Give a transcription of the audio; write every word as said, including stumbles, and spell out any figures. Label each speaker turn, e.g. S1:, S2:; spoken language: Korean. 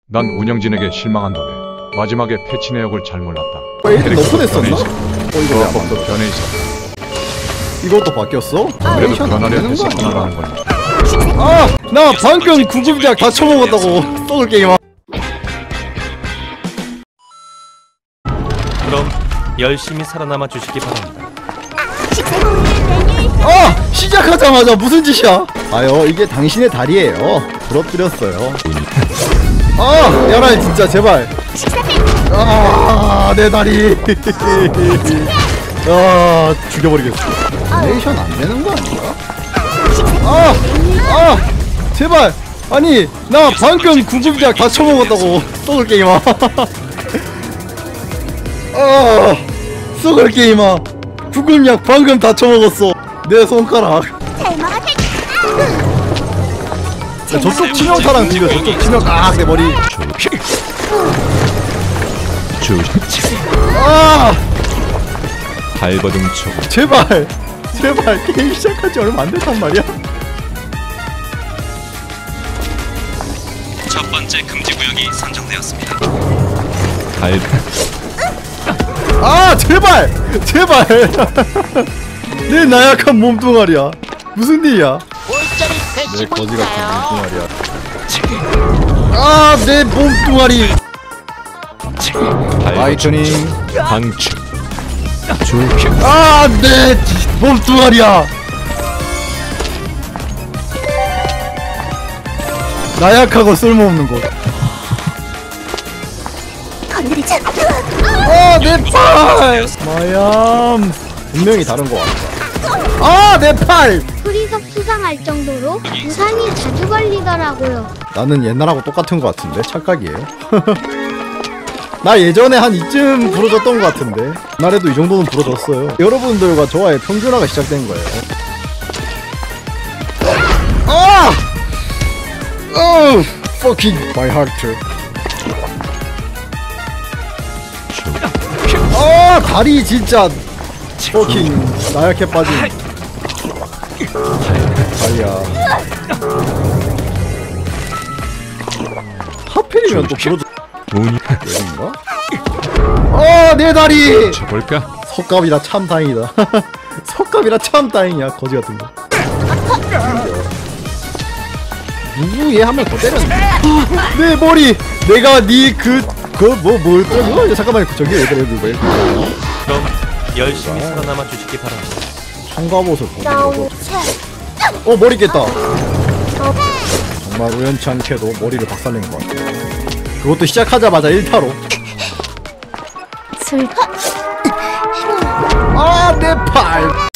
S1: 난 운영진에게 실망한다며 마지막에 패치 내역을 잘 몰랐다.
S2: 어, 얘들 너프 냈었나? 어 이거 왜 안
S1: 조합법도
S2: 바뀌었어?
S1: 변해 있어.
S2: 이것도 바뀌었어?
S1: 그래도
S2: 안
S1: 변하려
S2: 되는 거
S1: 했었구나라는
S2: 아니야?
S1: 거니.
S2: 아! 나 방금 구급약 다 처먹었다고 쏘글 게임아.
S3: 그럼 열심히 살아남아 주시기 바랍니다.
S2: 아! 시작하자마자 무슨 짓이야? 아요 이게 당신의 다리예요. 부러뜨렸어요. 아! 야라 진짜 제발. 아! 내 다리. 아! 죽여버리겠어. 레이션 안 되는 거 아닌가? 아! 아! 제발! 아니 나 방금 구급약 다 처먹었다고 쏘글 게임아. 아! 쏘글 게임아. 구급약 방금 다 처먹었어. 내 손가락. 야, 저쪽 치명타랑 비교. 저쪽 치명 아! 내 머리. 아!
S1: 발버둥 쳐.
S2: 제발! 제발 게임 시작한 지 얼마 안 됐단 말이야.
S3: 첫 번째 금지 구역이 선정되었습니다.
S1: 발.
S2: 아! 제발! 제발! 내 나약한 몸뚱아리야. 무슨 일이야? 내 거지 같은 몸뚱아리야. 아! 내 몸뚱아리! 라이트닝
S1: 방출.
S2: 아! 내 몸뚱아리야! 나약하고 쓸모없는 것. 아! 내 팔! 마얌! 분명히 다른 거 같다. 아! 내 팔!
S4: 프리석 수상할 정도로 부상이 자주 걸리더라고요.
S2: 나는 옛날하고 똑같은 것 같은데? 착각이에요? 나 예전에 한 이쯤 부러졌던 것 같은데 나래도 이 정도는 부러졌어요. 여러분들과 저와의 평균화가 시작된 거예요. 아! 어! Fucking my heart. 아! 다리 진짜 fucking 나약해 빠진 다리야. 하필이면 또 부러져.
S1: 운이
S2: 여긴가? 어! 내 다리!
S1: 쳐볼까?
S2: 석갑이라 참 다행이다. 석갑이라 참 다행이야. 거지 같은 거. 누구 얘 한 명 더 때렸네. 내 머리! 내가 니 그... 그 뭐 뭘 때려? 잠깐만 저기 왜 때려 그거.
S3: 그럼 열심히 살아남아 주시기 바랍니다.
S2: 청가옷을 벗어버려. 어 머리 깼다. 정말 우연치 않게도 머리를 박살낸 것 같아. 그것도 시작하자마자 일 타로.
S4: 슬
S2: 아, 내 팔!